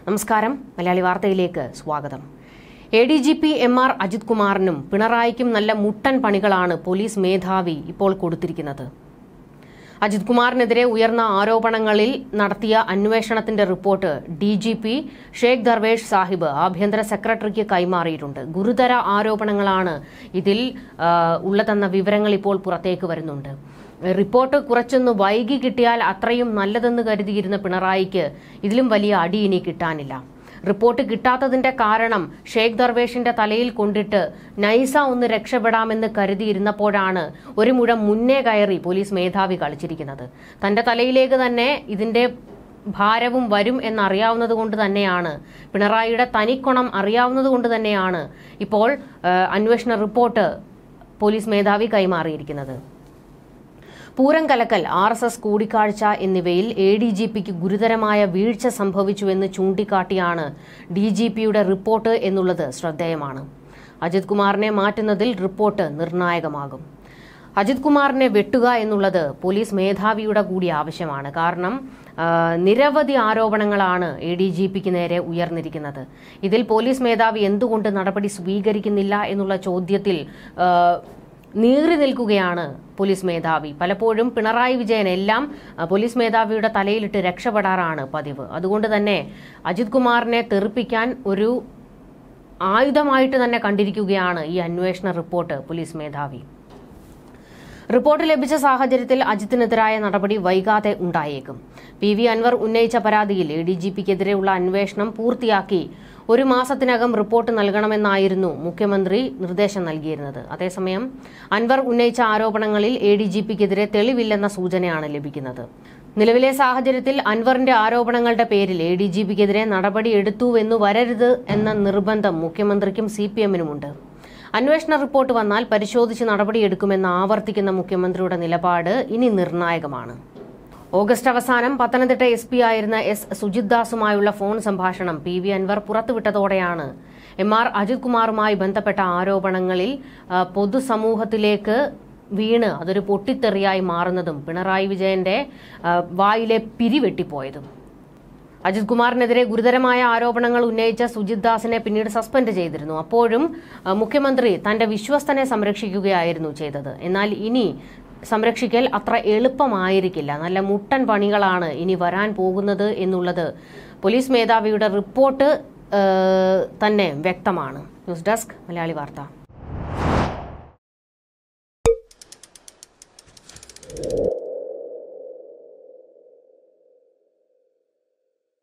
നമസ്കാരം, മലയാളി വാർത്തയിലേക്ക് സ്വാഗതം. ADGP MR അജിത് കുമാറിനും പിണറായിക്കും നല്ല മുട്ടൻ പണികളാണ് പോലീസ് മേധാവി ഇപ്പോൾ കൊടുത്തിരിക്കുന്നത്. അജിത് കുമാറിനെതിരെ ഉയർന്ന ആരോപണങ്ങളിൽ നടത്തിയ അന്വേഷണത്തിന്റെ റിപ്പോർട്ട് DGP ഷേഖ് ദർവേഷ് സാഹിബ് ആഭ്യന്തര സെക്രട്ടറിക്ക് കൈമാറിയിട്ടുണ്ട്. ഗുരുതര ആരോപണങ്ങളാണ് ഇതിൽ ഉള്ളതെന്ന വിവരങ്ങൾ ഇപ്പോൾ പുറത്തേക്ക് വരുന്നുണ്ട്. റിപ്പോർട്ട് കുറച്ചൊന്ന് വൈകി കിട്ടിയാൽ അത്രയും നല്ലതെന്ന് കരുതിയിരുന്ന പിണറായിക്ക് ഇതിലും വലിയ അടി ഇനി കിട്ടാനില്ല. റിപ്പോർട്ട് കിട്ടാത്തതിന്റെ കാരണം ഷേഖ് ദർവേഷിന്റെ തലയിൽ കൊണ്ടിട്ട് നൈസ ഒന്ന് രക്ഷപ്പെടാമെന്ന് കരുതിയിരുന്നപ്പോഴാണ് ഒരു മുഴം മുന്നേ കയറി പോലീസ് മേധാവി കളിച്ചിരിക്കുന്നത്. തന്റെ തലയിലേക്ക് തന്നെ ഇതിന്റെ ഭാരവും വരും എന്നറിയാവുന്നത് കൊണ്ട് തന്നെയാണ്, പിണറായിയുടെ തനിക്കൊണം അറിയാവുന്നത് കൊണ്ട് തന്നെയാണ് ഇപ്പോൾ അന്വേഷണ റിപ്പോർട്ട് പോലീസ് മേധാവി കൈമാറിയിരിക്കുന്നത്. പൂരം കലക്കൽ, RSS കൂടിക്കാഴ്ച എന്നിവയിൽ ADGPക്ക് ഗുരുതരമായ വീഴ്ച സംഭവിച്ചുവെന്ന് ചൂണ്ടിക്കാട്ടിയാണ് DGPയുടെ റിപ്പോർട്ട് എന്നുള്ളത് ശ്രദ്ധേയമാണ്. അജിത് കുമാറിനെ മാറ്റുന്നതിൽ റിപ്പോർട്ട് നിർണായകമാകും. അജിത് കുമാറിനെ വെട്ടുക എന്നുള്ളത് പോലീസ് മേധാവിയുടെ കൂടി ആവശ്യമാണ്. കാരണം നിരവധി ആരോപണങ്ങളാണ് ADGPക്ക് നേരെ ഉയർന്നിരിക്കുന്നത്. ഇതിൽ പോലീസ് മേധാവി എന്തുകൊണ്ട് നടപടി സ്വീകരിക്കുന്നില്ല എന്നുള്ള ചോദ്യത്തിൽ നീറി നിൽക്കുകയാണ് പോലീസ് മേധാവി. പലപ്പോഴും പിണറായി വിജയൻ എല്ലാം പോലീസ് മേധാവിയുടെ തലയിലിട്ട് രക്ഷപ്പെടാറാണ് പതിവ്. അതുകൊണ്ട് തന്നെ അജിത് കുമാറിനെ തെറിപ്പിക്കാൻ ഒരു ആയുധമായിട്ട് തന്നെ കണ്ടിരിക്കുകയാണ് ഈ അന്വേഷണ റിപ്പോർട്ട് പോലീസ് മേധാവി. റിപ്പോർട്ട് ലഭിച്ച സാഹചര്യത്തിൽ അജിത്തിനെതിരായ നടപടി വൈകാതെ ഉണ്ടായേക്കും. PV അൻവർ ഉന്നയിച്ച പരാതിയിൽ ADGPക്കെതിരെയുള്ള അന്വേഷണം പൂർത്തിയാക്കി 1 മാസത്തിനകം റിപ്പോർട്ട് നൽകണമെന്നായിരുന്നു മുഖ്യമന്ത്രി നിർദ്ദേശം നൽകിയിരുന്നത്. അതേസമയം അൻവർ ഉന്നയിച്ച ആരോപണങ്ങളിൽ ADGPക്കെതിരെ തെളിവില്ലെന്ന സൂചനയാണ് ലഭിക്കുന്നത്. നിലവിലെ സാഹചര്യത്തിൽ അൻവറിന്റെ ആരോപണങ്ങളുടെ പേരിൽ ADGPക്കെതിരെ നടപടി എടുത്തുവെന്നു വരരുത് എന്ന നിർബന്ധം മുഖ്യമന്ത്രിക്കും CPMനുമുണ്ട്. അന്വേഷണ റിപ്പോർട്ട് വന്നാൽ പരിശോധിച്ച് നടപടിയെടുക്കുമെന്ന് ആവർത്തിക്കുന്ന മുഖ്യമന്ത്രിയുടെ നിലപാട് ഇനി നിർണായകമാണ്. ഓഗസ്റ്റ് അവസാനം പത്തനംതിട്ട SP ആയിരുന്ന S സുജിത് ദാസുമായുള്ള ഫോൺ സംഭാഷണം PV അൻവർ പുറത്തുവിട്ടതോടെയാണ് MR അജിത് കുമാറുമായി ബന്ധപ്പെട്ട ആരോപണങ്ങളിൽ പൊതുസമൂഹത്തിലേക്ക് വീണ് അതൊരു പൊട്ടിത്തെറിയായി മാറുന്നതും പിണറായി വിജയന്റെ വായിലെ പിരിവെട്ടിപ്പോയതും. അജിത് കുമാറിനെതിരെ ഗുരുതരമായ ആരോപണങ്ങൾ ഉന്നയിച്ച സുജിത് ദാസിനെ പിന്നീട് സസ്പെൻഡ് ചെയ്തിരുന്നു. അപ്പോഴും മുഖ്യമന്ത്രി തന്റെ വിശ്വസ്തനെ സംരക്ഷിക്കുകയായിരുന്നു ചെയ്തത്. എന്നാൽ ഇനി സംരക്ഷിക്കൽ അത്ര എളുപ്പമായിരിക്കില്ല. നല്ല മുട്ടൻ പണികളാണ് ഇനി വരാൻ പോകുന്നത് എന്നുള്ളത് പോലീസ് മേധാവിയുടെ റിപ്പോർട്ട് തന്നെ വ്യക്തമാണ്. ന്യൂസ് ഡെസ്ക്, മലയാളി വാർത്ത.